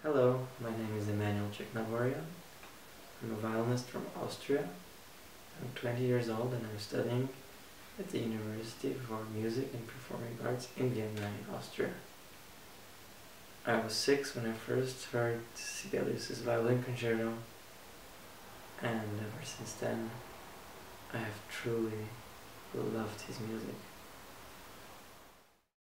Hello, my name is Emmanuel Tjeknavorian. I'm a violinist from Austria. I'm 20 years old and I'm studying at the University for Music and Performing Arts in Vienna, Austria. I was 6 when I first heard Sibelius Violin Concerto, and ever since then I have truly loved his music.